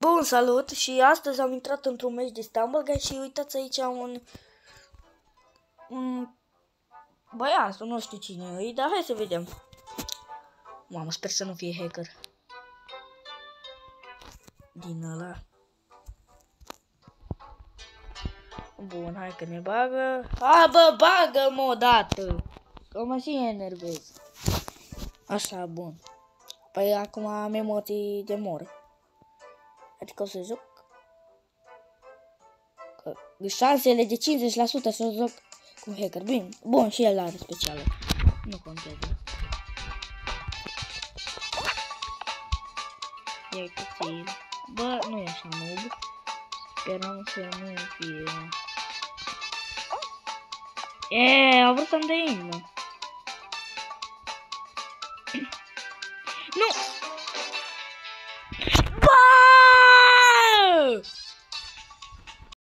Bun, salut! Și astăzi am intrat într-un meci de Stumble Guys și uitați aici un băiat, nu știu cine e, dar hai să vedem. Mamă, sper să nu fie hacker. Din ăla. Bun, hai că ne bagă. A, bă, bagă-mă odată! Că mă și enervez. Așa, bun. Păi acum am emoții de mor. Adică o să joc. Că șansele de 50% să joc cu hacker. Bine, bun, și el are specială. Nu contează. Ia puțin. Bă, nu e așa noob. Speram să nu fie. A vrut să-mi dea inimă. Nu!